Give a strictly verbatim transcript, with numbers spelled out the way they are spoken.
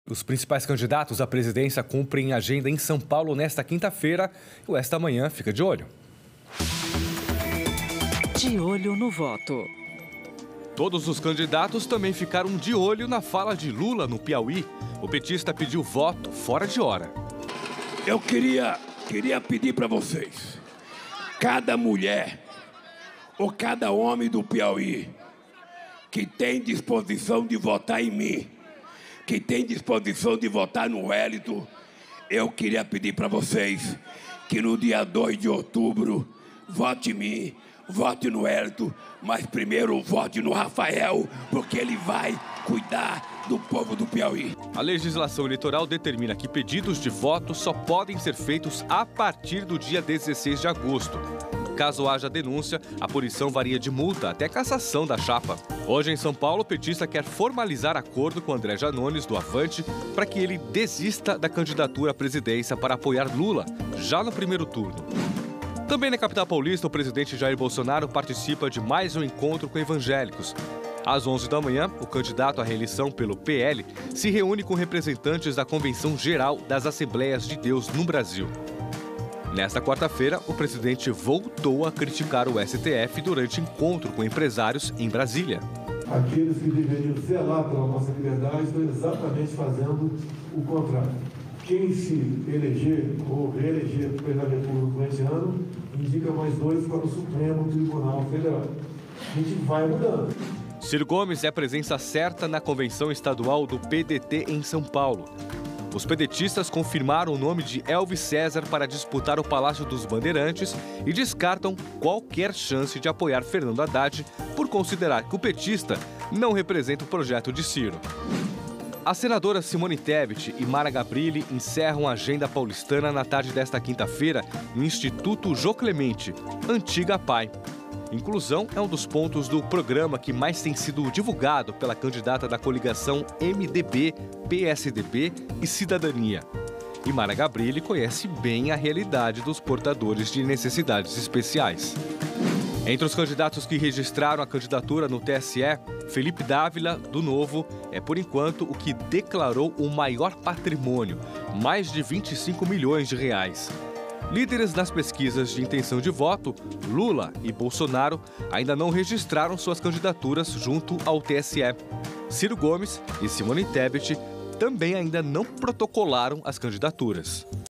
Os principais candidatos à presidência cumprem agenda em São Paulo nesta quinta-feira e o Esta Manhã fica de olho. De olho no voto. Todos os candidatos também ficaram de olho na fala de Lula no Piauí. O petista pediu voto fora de hora. Eu queria, queria pedir para vocês, cada mulher ou cada homem do Piauí que tem disposição de votar em mim, que tem disposição de votar no Wellington, eu queria pedir para vocês que no dia dois de outubro, vote em mim, vote no Wellington, mas primeiro vote no Rafael, porque ele vai cuidar do povo do Piauí. A legislação eleitoral determina que pedidos de voto só podem ser feitos a partir do dia dezesseis de agosto. Caso haja denúncia, a punição varia de multa até cassação da chapa. Hoje em São Paulo, o petista quer formalizar acordo com André Janones, do Avante, para que ele desista da candidatura à presidência para apoiar Lula, já no primeiro turno. Também na capital paulista, o presidente Jair Bolsonaro participa de mais um encontro com evangélicos. Às onze da manhã, o candidato à reeleição pelo P L se reúne com representantes da Convenção Geral das Assembleias de Deus no Brasil. Nesta quarta-feira, o presidente voltou a criticar o S T F durante encontro com empresários em Brasília. Aqueles que deveriam zelar pela nossa liberdade estão exatamente fazendo o contrário. Quem se eleger ou reeleger para o presidente da República esse ano, indica mais dois para o Supremo Tribunal Federal. A gente vai mudando. Ciro Gomes é presença certa na convenção estadual do P D T em São Paulo. Os pedetistas confirmaram o nome de Elvis César para disputar o Palácio dos Bandeirantes e descartam qualquer chance de apoiar Fernando Haddad por considerar que o petista não representa o projeto de Ciro. As senadoras Simone Tebet e Mara Gabrilli encerram a agenda paulistana na tarde desta quinta-feira no Instituto Jô Clemente, antiga P A I. Inclusão é um dos pontos do programa que mais tem sido divulgado pela candidata da coligação M D B, P S D B e Cidadania. E Mara Gabrilli conhece bem a realidade dos portadores de necessidades especiais. Entre os candidatos que registraram a candidatura no T S E, Felipe Dávila, do Novo, é por enquanto o que declarou o maior patrimônio, mais de vinte e cinco milhões de reais. Líderes nas pesquisas de intenção de voto, Lula e Bolsonaro ainda não registraram suas candidaturas junto ao T S E. Ciro Gomes e Simone Tebet também ainda não protocolaram as candidaturas.